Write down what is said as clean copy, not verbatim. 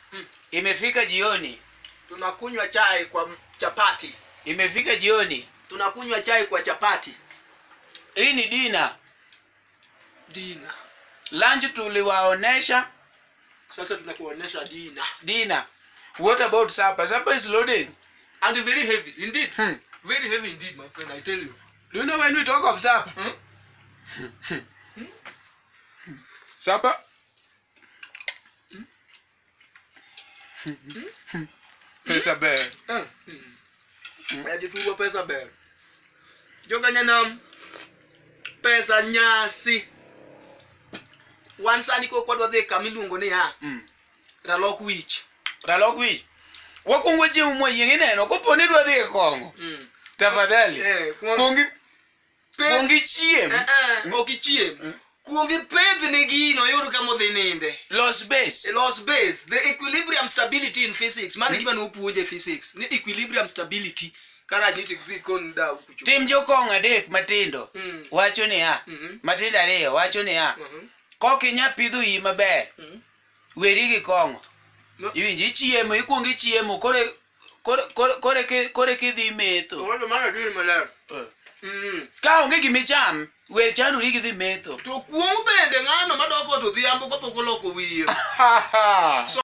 Imefika jioni. Tunakunywa chai kwa chapati. Imefika jioni. Tunakunywa chai kwa chapati. Hii ni dina. Dina. Lunch tuliwaonesha. Sasa tunakuonesha dina. Dina. What about supper? Supper is loading. And very heavy. Indeed. Very heavy indeed, my friend, I tell you. Do you know when we talk of supper? Supper? Pesa bear. Ajituwa pesa bear. Joka nyanam. Pesa nyasi. Wansani ko kwadwa dhe kamilungo ni ha. Ralok wich. Ralok wich. Wakongo chiemo moyieng ineno koponi dwa dhi kongo. Tafadhali. Kuongi chiem. Oki chiem. Kuongi pedhne gino yuru kama dhi ninde. Lost base. Lost base. The equilibrium stability in physics. Mani gima nupuonje physics. Ni equilibrium stability. Kara jiti dhi kon da ukuchu. Tim jokong adek matindo. Wacho ni ha. Matindo ariyo. Wacho ni ha. Koki nya pidho yi maber. Weri gi kongo. Iwinji chiemo. Ikuongi chiemo. Kore kidhi metho. Wado mana dhi maler. Ka onge gimicham, we chanuri gidhi metho. To kuong bende ng'ano madoko to dhiambo kapok oloko wiye.